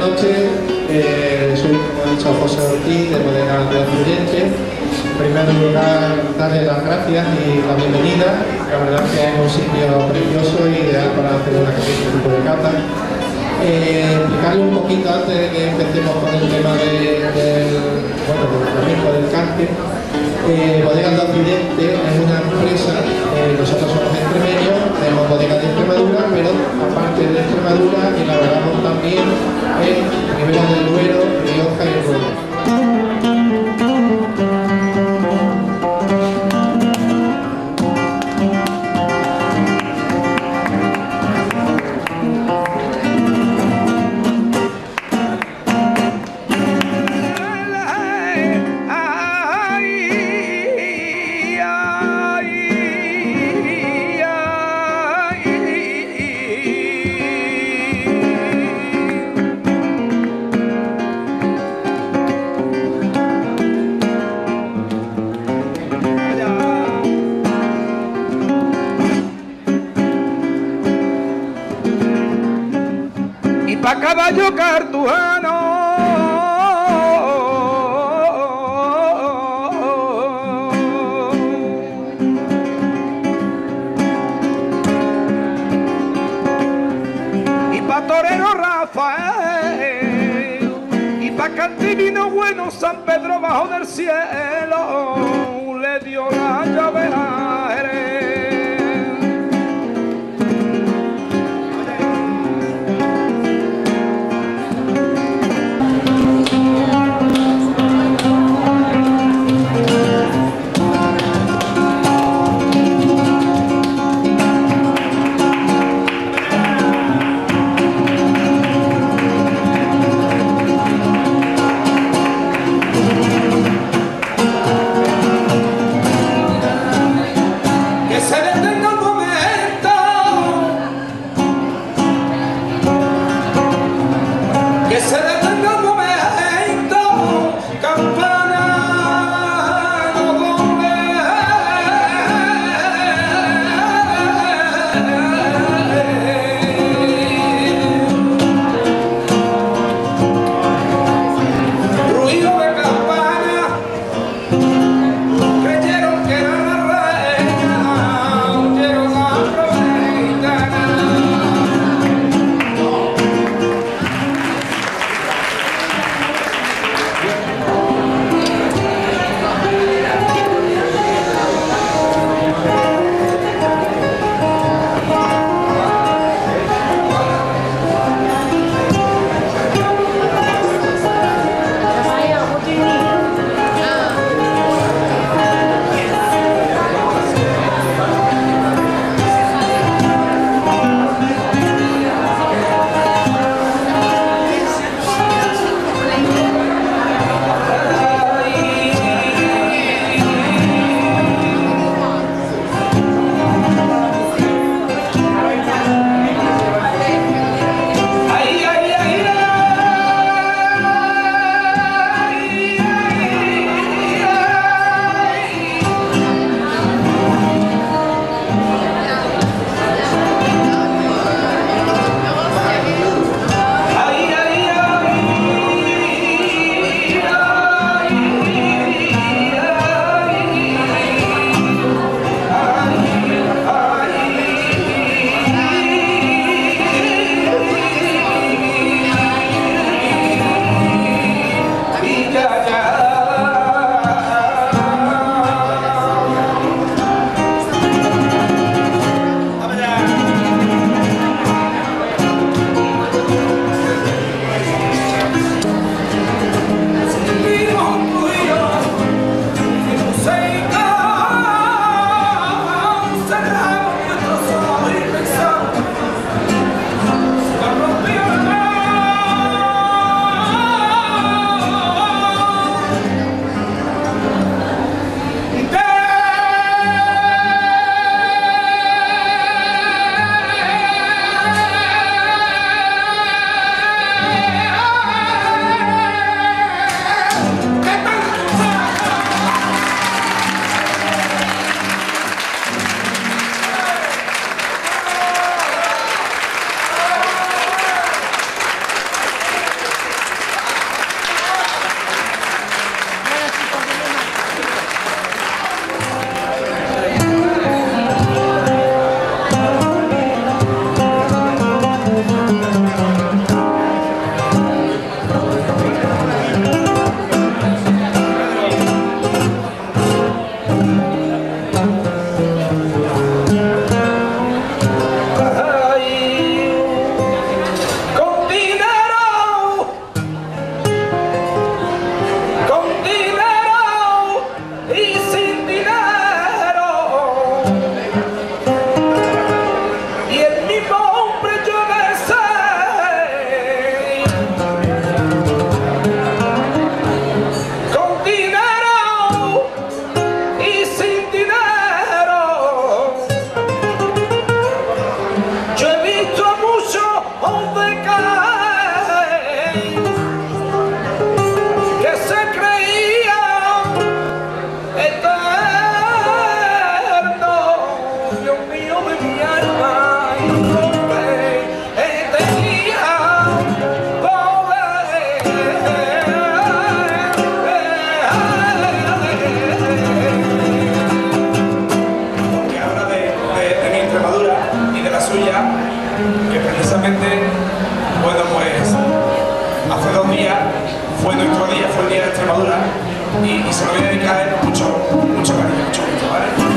noches. Soy, como ha dicho, José Ortiz, de Bodega de Occidente. En primer lugar, darle las gracias y la bienvenida. La verdad es que es un sitio precioso y ideal para hacer este tipo de cata. Explicarle un poquito antes de que empecemos con el tema del flamenco, del cante. Bodegas de Occidente es una empresa, nosotros somos extremeños, tenemos bodegas de Extremadura, pero aparte de Extremadura elaboramos también en Ribera del Duero, Rioja y Rueda. Pa' caballo cartujano y pa' torero Rafael y pa' cantivino bueno San Pedro bajo del cielo le dio la llave a Jerez. días fue nuestro día, fue el día de Extremadura y se lo voy a dedicar mucho cariño, mucho gusto, ¿vale?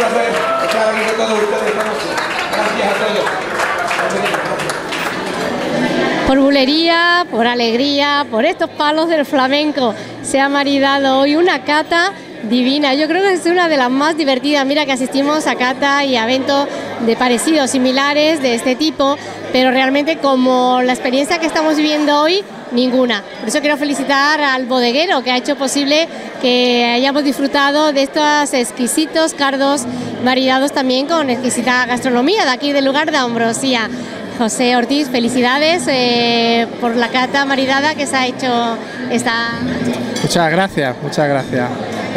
placer estar aquí con todos ustedes esta noche. Gracias a todos. Por bulería, por alegría, por estos palos del flamenco, se ha maridado hoy una cata divina. Yo creo que es una de las más divertidas. Mira que asistimos a cata y a eventos de parecidos, similares, de este tipo, pero realmente como la experiencia que estamos viviendo hoy, ninguna. Por eso quiero felicitar al bodeguero que ha hecho posible que hayamos disfrutado de estos exquisitos cardos maridados también con exquisita gastronomía de aquí del lugar de Ambrosía. José Ortiz, felicidades por la cata maridada que se ha hecho esta noche. Muchas gracias, muchas gracias.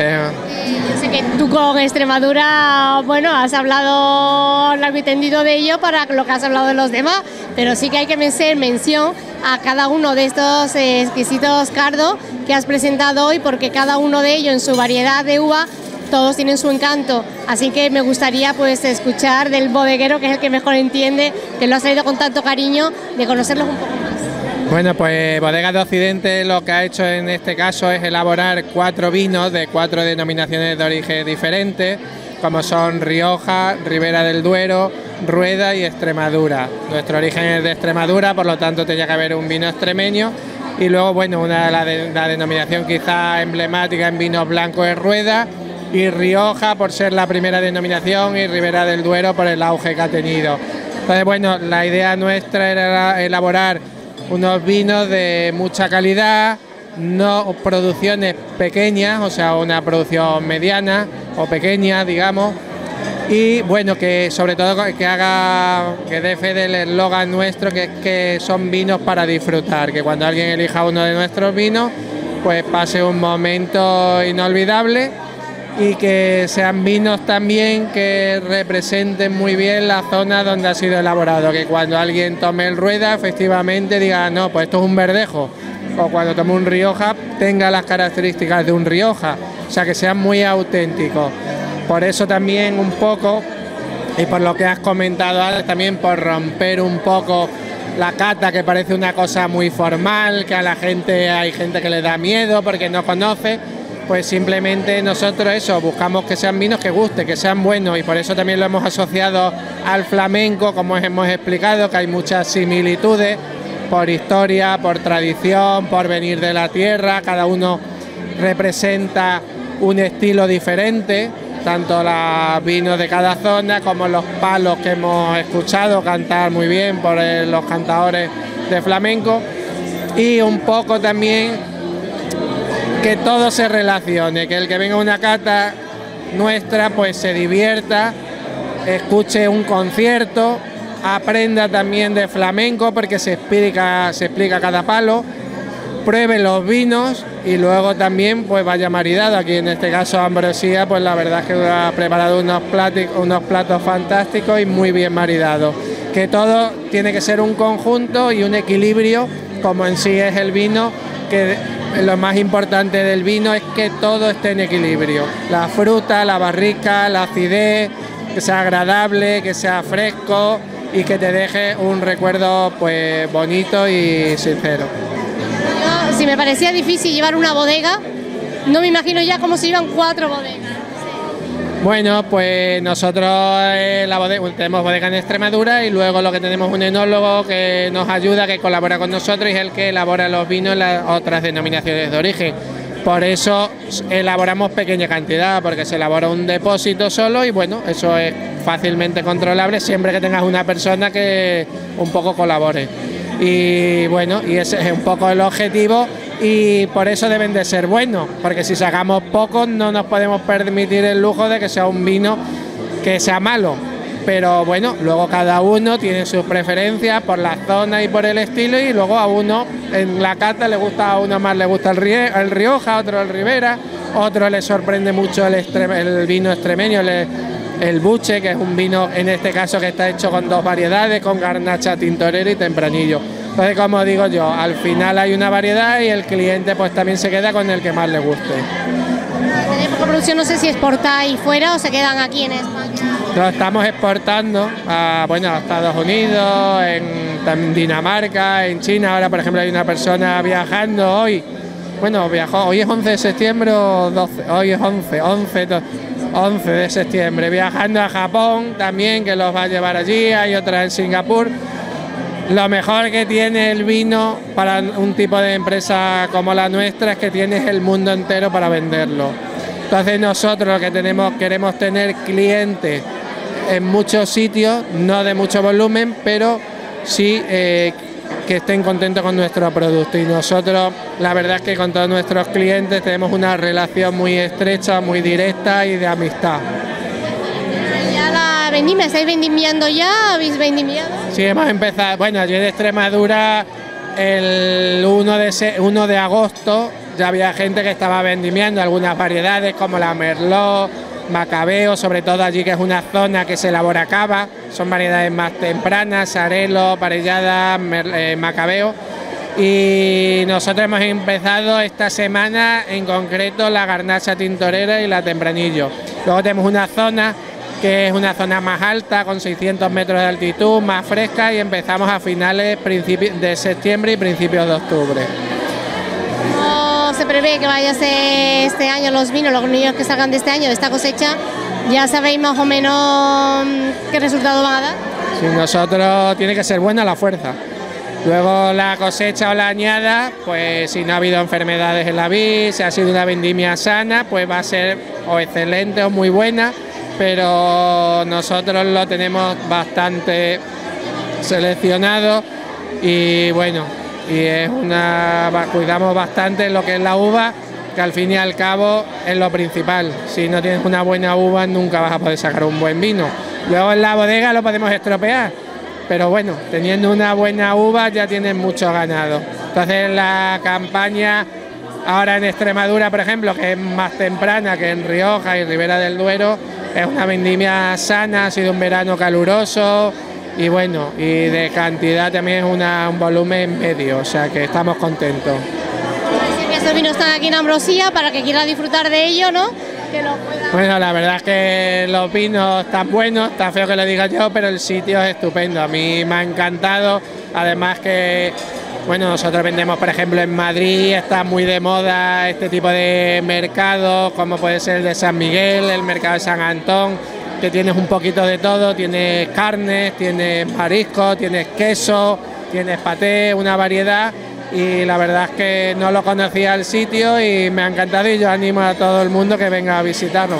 Yo sé que tú con Extremadura, bueno, has hablado largo y tendido de ello para lo que has hablado de los demás, pero sí que hay que hacer mención a cada uno de estos exquisitos cardos que has presentado hoy, porque cada uno de ellos en su variedad de uva todos tienen su encanto, así que me gustaría pues escuchar del bodeguero, que es el que mejor entiende, que lo has traído con tanto cariño, de conocerlos un poco más. Bueno, pues Bodegas de Occidente lo que ha hecho en este caso es elaborar 4 vinos de 4 denominaciones de origen diferentes, como son Rioja, Ribera del Duero, Rueda y Extremadura. Nuestro origen es de Extremadura, por lo tanto tenía que haber un vino extremeño. Y luego, bueno, la denominación quizá emblemática en vinos blancos es Rueda, y Rioja por ser la primera denominación, y Ribera del Duero por el auge que ha tenido. Entonces, bueno, la idea nuestra era elaborar unos vinos de mucha calidad, no producciones pequeñas, o sea, una producción mediana o pequeña, digamos, y bueno, que sobre todo que dé fe del eslogan nuestro, que es que son vinos para disfrutar, que cuando alguien elija uno de nuestros vinos, pues pase un momento inolvidable, y que sean vinos también que representen muy bien la zona donde ha sido elaborado, que cuando alguien tome el Rueda efectivamente diga, no, pues esto es un verdejo, o cuando tome un Rioja tenga las características de un Rioja, o sea, que sean muy auténticos. Por eso también un poco, y por lo que has comentado ahora, también por romper un poco la cata, que parece una cosa muy formal, que a la gente, hay gente que le da miedo porque no conoce, pues simplemente nosotros eso, buscamos que sean vinos que guste, que sean buenos, y por eso también lo hemos asociado al flamenco, como hemos explicado, que hay muchas similitudes por historia, por tradición, por venir de la tierra, cada uno representa un estilo diferente, tanto los vinos de cada zona como los palos que hemos escuchado cantar muy bien por los cantadores de flamenco, y un poco también que todo se relacione, que el que venga a una cata nuestra pues se divierta, escuche un concierto, aprenda también de flamenco porque se explica cada palo, pruebe los vinos y luego también pues vaya maridado. Aquí en este caso Ambrosía, pues la verdad es que ha preparado unos platos fantásticos y muy bien maridados, que todo tiene que ser un conjunto y un equilibrio, como en sí es el vino, que lo más importante del vino es que todo esté en equilibrio, la fruta, la barrica, la acidez, que sea agradable, que sea fresco y que te deje un recuerdo pues bonito y sincero. Si me parecía difícil llevar una bodega, no me imagino ya cómo se iban 4 bodegas. Bueno, pues nosotros tenemos bodega en Extremadura, y luego lo que tenemos un enólogo que nos ayuda, que colabora con nosotros, y es el que elabora los vinos en las otras denominaciones de origen. Por eso elaboramos pequeña cantidad, porque se elabora un depósito solo, y bueno, eso es fácilmente controlable siempre que tengas una persona que un poco colabore. Y bueno, y ese es un poco el objetivo, y por eso deben de ser buenos, porque si sacamos pocos no nos podemos permitir el lujo de que sea un vino que sea malo. Pero bueno, luego cada uno tiene sus preferencias por la zona y por el estilo, y luego a uno en la cata le gusta, a uno más le gusta el Rioja, a otro el Ribera, a otro le sorprende mucho el vino extremeño, el Buche, que es un vino en este caso que está hecho con 2 variedades, con Garnacha, Tintorero y Tempranillo. Entonces, como digo yo, al final hay una variedad y el cliente pues también se queda con el que más le guste. ¿Tenéis poca producción? No sé si exportáis fuera o se quedan aquí en España. Lo estamos exportando a Estados Unidos, en Dinamarca, en China. Ahora, por ejemplo, hay una persona viajando hoy bueno, viajó, hoy es 11 de septiembre o 12, hoy es 11 de septiembre, viajando a Japón también, que los va a llevar allí, hay otra en Singapur. Lo mejor que tiene el vino para un tipo de empresa como la nuestra es que tienes el mundo entero para venderlo. Entonces nosotros lo que queremos tener clientes en muchos sitios, no de mucho volumen, pero sí que estén contentos con nuestro producto. Y nosotros, la verdad es que con todos nuestros clientes tenemos una relación muy estrecha, muy directa y de amistad. ¿Ya la vendimia? ¿Estáis vendimiando ya? ¿Habéis vendimiado? Sí, hemos empezado. Bueno, allí en Extremadura, el 1 de agosto, ya había gente que estaba vendimiando algunas variedades como la Merlot, Macabeo, sobre todo allí que es una zona que se elabora cava, son variedades más tempranas, Arelo, Parellada, Macabeo. Y nosotros hemos empezado esta semana en concreto la Garnacha Tintorera y la Tempranillo. Luego tenemos una zona que es una zona más alta, con 600 metros de altitud, más fresca, y empezamos a finales de septiembre y principios de octubre. ¿Cómo se prevé que vaya a ser este año los vinos que salgan de este año, de esta cosecha? ¿Ya sabéis más o menos qué resultado van a dar? Sí, nosotros tiene que ser buena la fuerza. Luego la cosecha o la añada, pues si no ha habido enfermedades en la vid, si ha sido una vendimia sana, pues va a ser o excelente o muy buena, pero nosotros lo tenemos bastante seleccionado y bueno, cuidamos bastante lo que es la uva, que al fin y al cabo es lo principal. Si no tienes una buena uva nunca vas a poder sacar un buen vino. Luego en la bodega lo podemos estropear, pero bueno, teniendo una buena uva ya tienes mucho ganado. Entonces la campaña ahora en Extremadura, por ejemplo, que es más temprana que en Rioja y Ribera del Duero, es una vendimia sana, ha sido un verano caluroso y bueno, y de cantidad también es un volumen medio, o sea que estamos contentos. Estos vinos están aquí en Ambrosía para que quiera disfrutar de ello, ¿no? Que lo pueda... Bueno, la verdad es que los vinos están buenos, está feo que lo diga yo, pero el sitio es estupendo, a mí me ha encantado, además que bueno, nosotros vendemos, por ejemplo, en Madrid, está muy de moda este tipo de mercados, como puede ser el de San Miguel, el mercado de San Antón, que tienes un poquito de todo, tienes carnes, tienes mariscos, tienes queso, tienes paté, una variedad, y la verdad es que no lo conocía el sitio y me ha encantado y yo animo a todo el mundo que venga a visitarnos.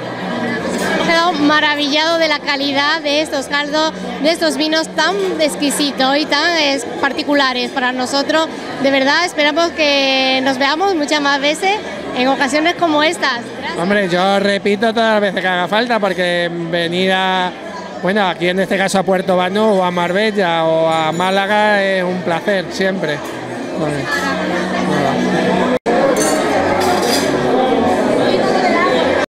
He quedado maravillado de la calidad de estos caldos, de estos vinos tan exquisitos y tan particulares para nosotros. De verdad, esperamos que nos veamos muchas más veces en ocasiones como estas. Gracias. Hombre, yo repito todas las veces que haga falta, porque venir bueno, aquí en este caso a Puerto Banús o a Marbella o a Málaga es un placer siempre. Vale.